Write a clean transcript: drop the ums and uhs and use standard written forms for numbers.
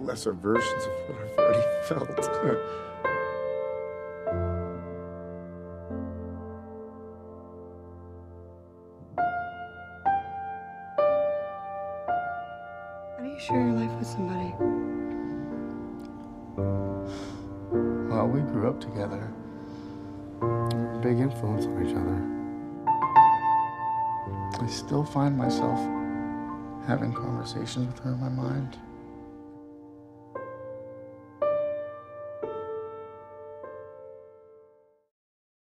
lesser versions of what I've already felt. How do you share your life with somebody? Well, we grew up together. We were a big influence on each other. I still find myself having conversations with her in my mind.